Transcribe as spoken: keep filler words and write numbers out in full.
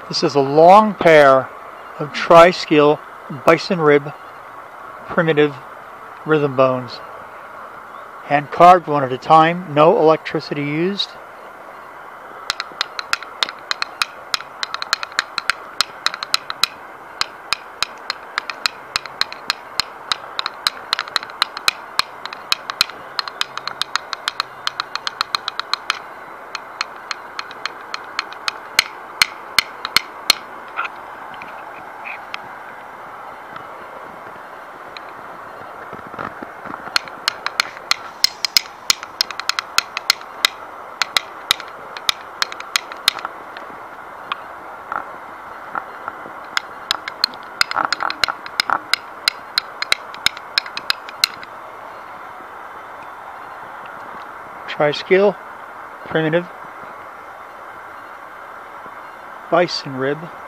This is a long pair of Triskele bison rib primitive rhythm bones. Hand carved one at a time, no electricity used. Triskele, primitive, bison rib.